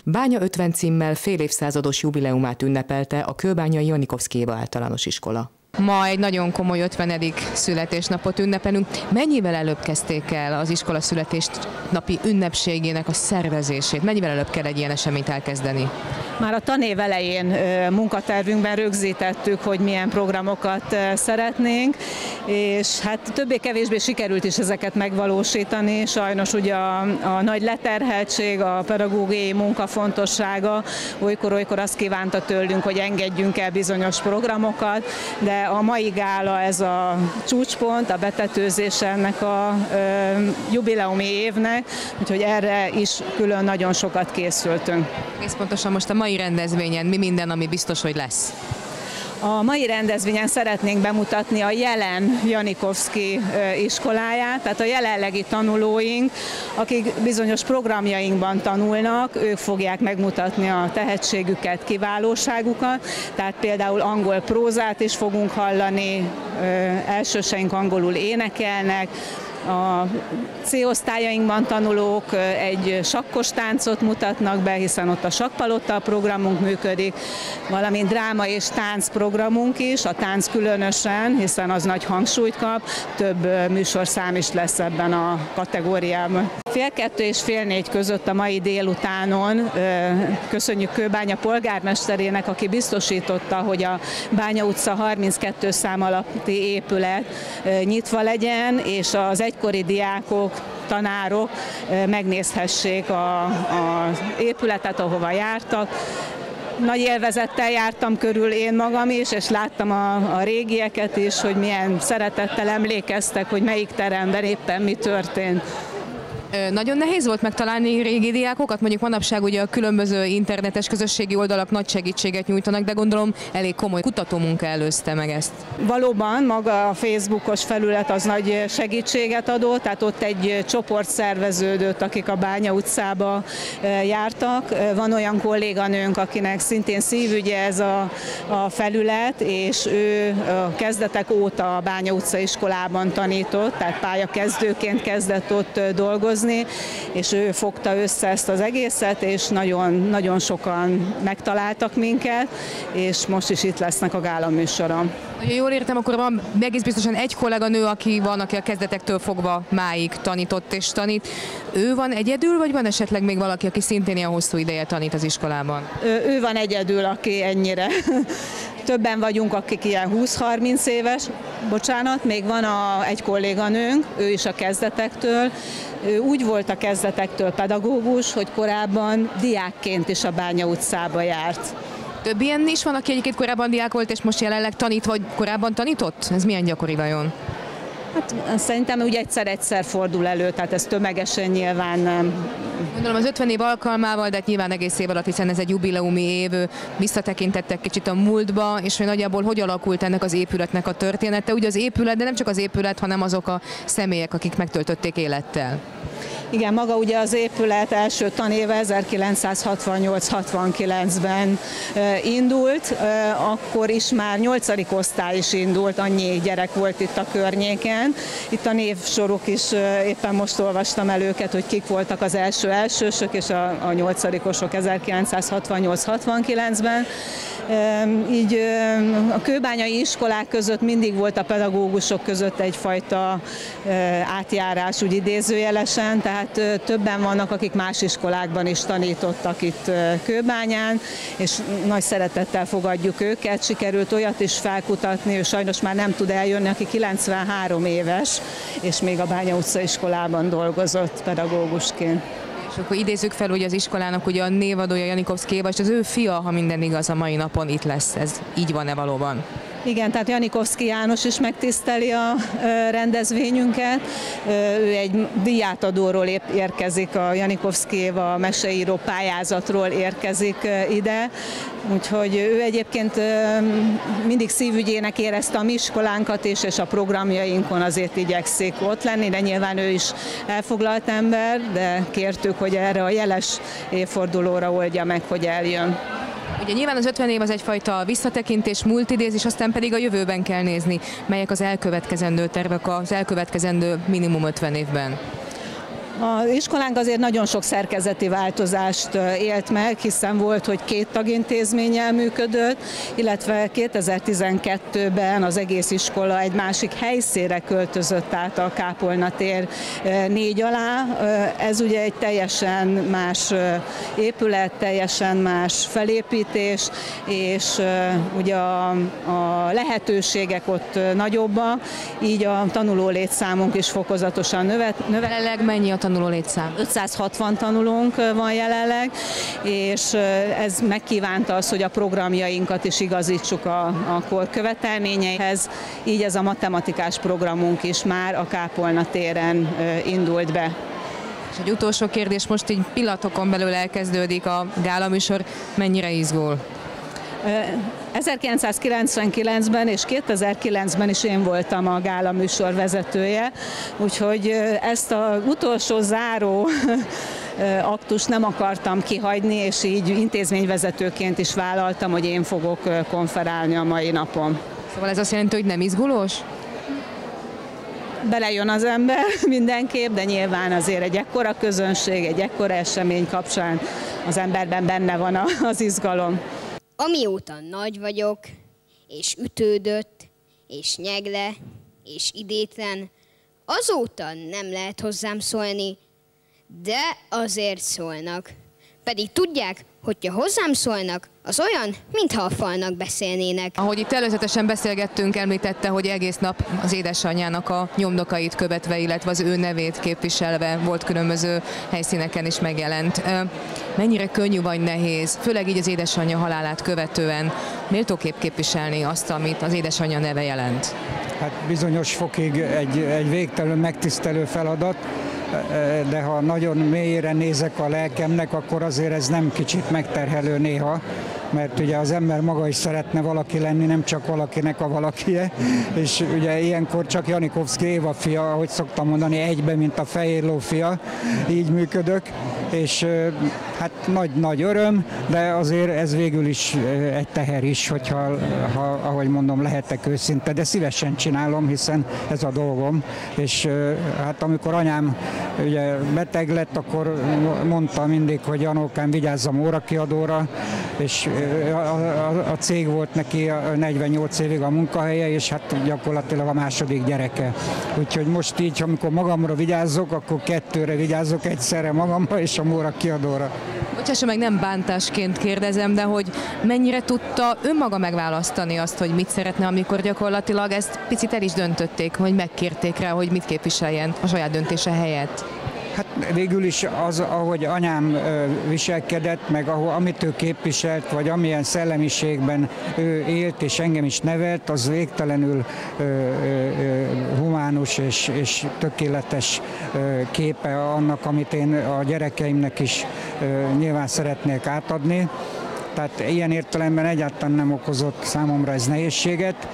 Bánya 50 címmel fél évszázados jubileumát ünnepelte a kőbányai Janikovszky Éva általános iskola. Ma egy nagyon komoly 50. születésnapot ünnepelünk. Mennyivel előbb kezdték el az iskola születésnapi ünnepségének a szervezését? Mennyivel előbb kell egy ilyen eseményt elkezdeni? Már a tanév elején munkatervünkben rögzítettük, hogy milyen programokat szeretnénk, és hát többé-kevésbé sikerült is ezeket megvalósítani. Sajnos ugye a nagy leterheltség, a pedagógiai munka fontossága olykor azt kívánta tőlünk, hogy engedjünk el bizonyos programokat, de a mai gála ez a csúcspont, a betetőzés ennek a jubileumi évnek, úgyhogy erre is külön nagyon sokat készültünk. Egész pontosan most a mai rendezvényen mi minden, ami biztos, hogy lesz? A mai rendezvényen szeretnénk bemutatni a jelen Janikovszky iskoláját, tehát a jelenlegi tanulóink, akik bizonyos programjainkban tanulnak, ők fogják megmutatni a tehetségüket, kiválóságukat, tehát például angol prózát is fogunk hallani, elsőseink angolul énekelnek, a C-osztályainkban tanulók egy sakkos táncot mutatnak be, hiszen ott a sakkpalota programunk működik, valamint dráma és tánc programunk is, a tánc különösen, hiszen az nagy hangsúlyt kap, több műsorszám is lesz ebben a kategóriában. Fél 2 és fél 4 között a mai délutánon köszönjük Kőbánya polgármesterének, aki biztosította, hogy a Bánya utca 32 szám alatti épület nyitva legyen, és az egykori diákok, tanárok megnézhessék az épületet, ahova jártak. Nagy élvezettel jártam körül én magam is, és láttam a régieket is, hogy milyen szeretettel emlékeztek, hogy melyik teremben éppen mi történt. Nagyon nehéz volt megtalálni régi diákokat? Mondjuk manapság ugye a különböző internetes közösségi oldalak nagy segítséget nyújtanak, de gondolom elég komoly kutatómunka előzte meg ezt. Valóban maga a Facebookos felület az nagy segítséget adott, tehát ott egy csoport szerveződött, akik a Bánya utcába jártak. Van olyan kolléganőnk, akinek szintén szívügye ez a felület, és ő a kezdetek óta a Bánya utca iskolában tanított, tehát pályakezdőként kezdett ott dolgozni, és ő fogta össze ezt az egészet, és nagyon sokan megtaláltak minket, és most is itt lesznek a gála műsoron. Ha jól értem, akkor van egész biztosan egy kolléganő, aki a kezdetektől fogva máig tanított és tanít. Ő van egyedül, vagy van esetleg még valaki, aki szintén ilyen hosszú ideje tanít az iskolában? Ő van egyedül, aki ennyire. Többen vagyunk, akik ilyen 20-30 éves. Bocsánat, még van egy kolléganőnk, ő is a kezdetektől. Ő úgy volt a kezdetektől pedagógus, hogy korábban diákként is a Bánya utcába járt. Több ilyen is van, aki egyébként korábban diák volt, és most jelenleg tanít, vagy korábban tanított? Ez milyen gyakori vajon? Hát szerintem ugye egyszer fordul elő, tehát ez tömegesen nyilván nem. Gondolom az 50 év alkalmával, de nyilván egész év alatt, hiszen ez egy jubileumi év, visszatekintettek kicsit a múltba, és hogy nagyjából hogy alakult ennek az épületnek a története. Ugye az épület, de nem csak az épület, hanem azok a személyek, akik megtöltötték élettel. Igen, maga ugye az épület első tanéve 1968-69-ben indult, akkor is már 8. osztály is indult, annyi gyerek volt itt a környéken. Itt a névsorok is, éppen most olvastam el őket, hogy kik voltak az elsősök, és a 8-osok 1968-69-ben. Így a kőbányai iskolák között mindig volt a pedagógusok között egyfajta átjárás, úgy idézőjelesen, tehát többen vannak, akik más iskolákban is tanítottak itt Kőbányán, és nagy szeretettel fogadjuk őket. Sikerült olyat is felkutatni, ő sajnos már nem tud eljönni, aki 93 éves, és még a Bánya utca iskolában dolgozott pedagógusként. És akkor idézzük fel, hogy az iskolának ugye a névadója Janikovszky Éva, és az ő fia, ha minden igaz, a mai napon itt lesz. Ez így van-e valóban? Igen, tehát Janikovszky János is megtiszteli a rendezvényünket. Ő egy díjátadóról érkezik, a Janikovszky Éva meseíró pályázatról érkezik ide. Úgyhogy ő egyébként mindig szívügyének érezte a mi iskolánkat is, és a programjainkon azért igyekszik ott lenni, de nyilván ő is elfoglalt ember, de kértük, hogy erre a jeles évfordulóra oldja meg, hogy eljön. Ugye nyilván az 50 év az egyfajta visszatekintés, múltidéz, aztán pedig a jövőben kell nézni, melyek az elkövetkezendő tervek az elkövetkezendő minimum 50 évben. Az iskolánk azért nagyon sok szerkezeti változást élt meg, hiszen volt, hogy 2 tagintézménnyel működött, illetve 2012-ben az egész iskola egy másik helyszínre költözött át a Kápolna tér 4 alá. Ez ugye egy teljesen más épület, teljesen más felépítés, és ugye a lehetőségek ott nagyobbak, így a tanuló létszámunk is fokozatosan növel. Jelenleg mennyi a tanuló létszám? 560 tanulónk van jelenleg, és ez megkívánta azt, hogy a programjainkat is igazítsuk a kor követelményeihez, így ez a matematikás programunk is már a Kápolna téren indult be. És egy utolsó kérdés, most így pillanatokon belül elkezdődik a gálaműsor, mennyire izgul? 1999-ben és 2009-ben is én voltam a gála műsor vezetője, úgyhogy ezt az utolsó záró aktust nem akartam kihagyni, és így intézményvezetőként is vállaltam, hogy én fogok konferálni a mai napon. Szóval ez azt jelenti, hogy nem izgulós? Belejön az ember mindenképp, de nyilván azért egy ekkora közönség, egy ekkora esemény kapcsán az emberben benne van az izgalom. Amióta nagy vagyok, és ütődött, és nyegle, és idétlen, azóta nem lehet hozzám szólni, de azért szólnak. Pedig tudják, hogyha hozzám szólnak, az olyan, mintha a falnak beszélnének. Ahogy itt előzetesen beszélgettünk, említette, hogy egész nap az édesanyjának a nyomdokait követve, illetve az ő nevét képviselve volt különböző helyszíneken is megjelent. Mennyire könnyű vagy nehéz, főleg így az édesanyja halálát követően méltóképp képviselni azt, amit az édesanyja neve jelent? Hát bizonyos fokig egy végtelenül megtisztelő feladat, de ha nagyon mélyére nézek a lelkemnek, akkor azért ez nem kicsit megterhelő néha, mert ugye az ember maga is szeretne valaki lenni, nem csak valakinek a valakie, és ugye ilyenkor csak Janikovszky Éva fia, ahogy szoktam mondani, egybe, mint a fehér ló fia, így működök, és hát nagy öröm, de azért ez végül is egy teher is, hogyha, ahogy mondom, lehetek őszinte, de szívesen csinálom, hiszen ez a dolgom, és hát amikor anyám ugye beteg lett, akkor mondta mindig, hogy Janókám, vigyázzam órakiadóra, és a cég volt neki 48 évig a munkahelye, és hát gyakorlatilag a második gyereke. Úgyhogy most így, amikor magamra vigyázzok, akkor 2-re vigyázzok, egyszerre magamra és a órakiadóra. Bocsássa meg, nem bántásként kérdezem, de hogy mennyire tudta önmaga megválasztani azt, hogy mit szeretne, amikor gyakorlatilag ezt picit el is döntötték, hogy megkérték rá, hogy mit képviseljen a saját döntése helyett? Hát végül is az, ahogy anyám viselkedett, meg amit ő képviselt, vagy amilyen szellemiségben ő élt és engem is nevelt, az végtelenül humánus és tökéletes képe annak, amit én a gyerekeimnek is nyilván szeretnék átadni. Tehát ilyen értelemben egyáltalán nem okozott számomra ez nehézséget.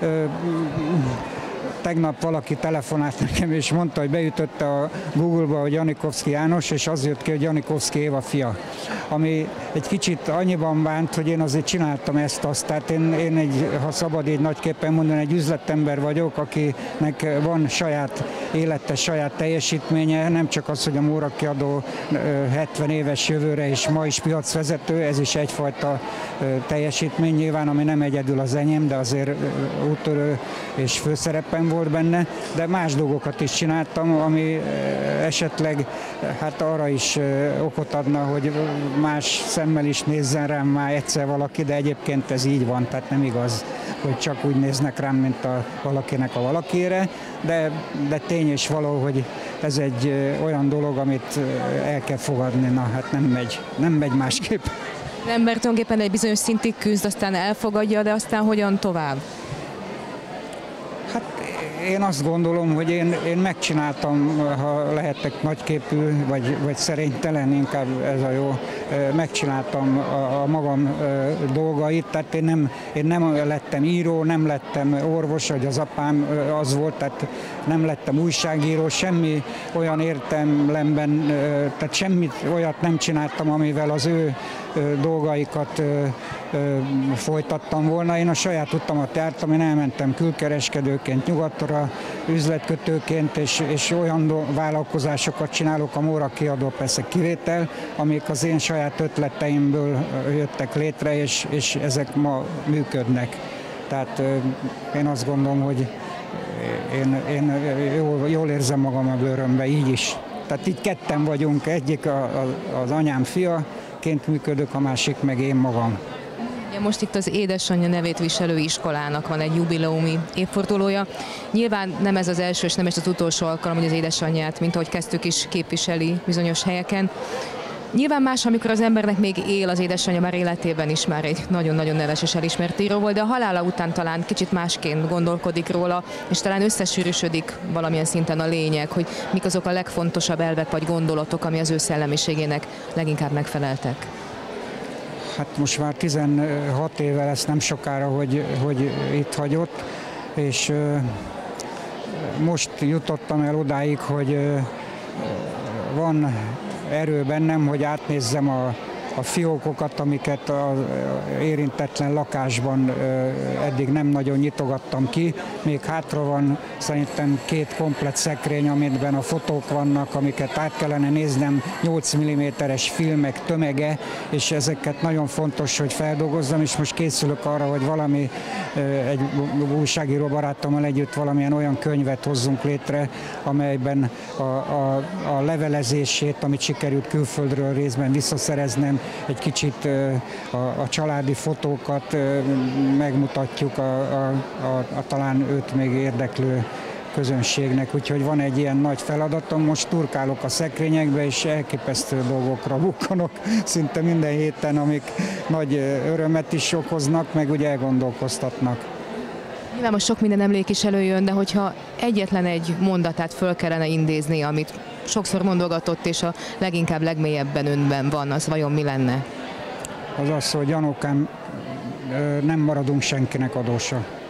Tegnap valaki telefonált nekem, és mondta, hogy beütötte a Google-ba, hogy Janikovszky János, és az jött ki, hogy Janikovszky Éva fia. Ami egy kicsit annyiban bánt, hogy én azért csináltam ezt-azt. Tehát én ha szabad így nagyképpen mondani, egy üzletember vagyok, akinek van saját élete, saját teljesítménye, nem csak az, hogy a órakiadó 70 éves jövőre, és ma is piacvezető, ez is egyfajta teljesítmény nyilván, ami nem egyedül az enyém, de azért úttörő és főszerepen volt benne, de más dolgokat is csináltam, ami esetleg hát arra is okot adna, hogy más szemmel is nézzen rám már egyszer valaki, de egyébként ez így van, tehát nem igaz, hogy csak úgy néznek rám, mint valakinek a valakire, de tény és való, hogy ez egy olyan dolog, amit el kell fogadni, na hát nem megy másképp. Az ember tulajdonképpen egy bizonyos szintig küzd, aztán elfogadja, de aztán hogyan tovább? Hát én azt gondolom, hogy én megcsináltam, ha lehetek nagyképű, vagy szerénytelen, inkább ez a jó, megcsináltam a magam dolgait, tehát én nem lettem író, nem lettem orvos, hogy az apám az volt, tehát nem lettem újságíró, semmi olyan értelemben, tehát semmit olyat nem csináltam, amivel az ő dolgaikat folytattam volna. Én a saját utamat jártam, én elmentem külkereskedőként nyugatra, üzletkötőként, és olyan vállalkozásokat csinálok, a Móra kiadó persze kivétel, amik az én saját ötleteimből jöttek létre, és ezek ma működnek. Tehát én azt gondolom, hogy én jól érzem magam a bőrömbe, így is. Tehát így ketten vagyunk, egyik az anyám fiaként működök, a másik meg én magam. Most itt az édesanyja nevét viselő iskolának van egy jubileumi évfordulója. Nyilván nem ez az első és nem ez az utolsó alkalom, hogy az édesanyját, mint ahogy kezdtük is, képviseli bizonyos helyeken. Nyilván más, amikor az embernek még él az édesanyja, már életében is már egy nagyon-nagyon neves és elismert író volt, de a halála után talán kicsit másként gondolkodik róla, és talán összesűrűsödik valamilyen szinten a lényeg, hogy mik azok a legfontosabb elvek vagy gondolatok, ami az ő szellemiségének leginkább megfeleltek. Hát most már 16 éve lesz, nem sokára, hogy itt hagyott, és most jutottam el odáig, hogy van erő bennem, hogy átnézzem a fiókokat, amiket az érintetlen lakásban eddig nem nagyon nyitogattam ki. Még hátra van szerintem 2 komplett szekrény, amiben a fotók vannak, amiket át kellene néznem, 8 mm-es filmek tömege, és ezeket nagyon fontos, hogy feldolgozzam, és most készülök arra, hogy egy újságíró barátommal együtt valamilyen olyan könyvet hozzunk létre, amelyben a levelezését, amit sikerült külföldről részben visszaszereznem, egy kicsit a családi fotókat megmutatjuk a talán őt még érdeklő közönségnek, úgyhogy van egy ilyen nagy feladatom, most turkálok a szekrényekbe, és elképesztő dolgokra bukkanok szinte minden héten, amik nagy örömet is okoznak, meg úgy elgondolkoztatnak. Nyilván most sok minden emlék is előjön, de hogyha egyetlen egy mondatát föl kellene idézni, amit sokszor mondogatott, és a leginkább legmélyebben önben van, az vajon mi lenne? Az az, hogy Janókám, nem maradunk senkinek adósa.